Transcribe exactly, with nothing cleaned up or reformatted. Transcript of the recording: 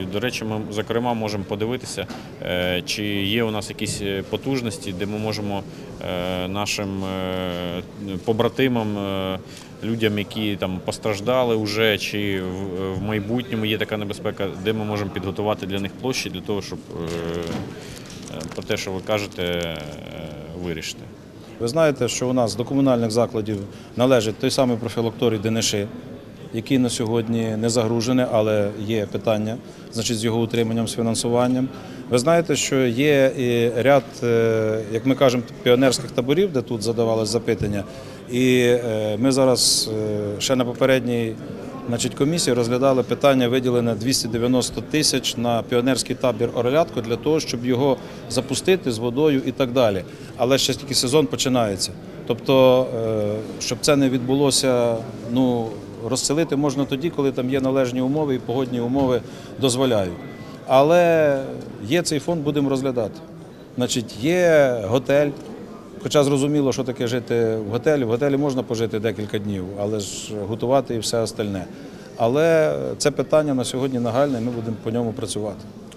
До речі, ми, зокрема, можемо подивитися, чи є у нас якісь потужності, де ми можемо нашим побратимам, людям, які там постраждали вже, чи в майбутньому є така небезпека, де ми можемо підготувати для них площі, для того, щоб про те, що ви кажете, вирішити. Ви знаєте, що у нас до комунальних закладів належить той самий профілакторій Дениши, який на сьогодні не загружений, але є питання, значить, з його утриманням, з фінансуванням. Ви знаєте, що є і ряд, як ми кажемо, піонерських таборів, де тут задавалися запитання. І ми зараз ще на попередній, значить, комісії розглядали питання виділення двісті дев'яносто тисяч на піонерський табір «Орелятко» для того, щоб його запустити з водою і так далі. Але ще тільки сезон починається. Тобто, щоб це не відбулося, ну, розселити можна тоді, коли там є належні умови і погодні умови дозволяють. Але є цей фонд, будемо розглядати. Значить, є готель, хоча зрозуміло, що таке жити в готелі. В готелі можна пожити декілька днів, але ж готувати і все остальне. Але це питання на сьогодні нагальне, і ми будемо по ньому працювати.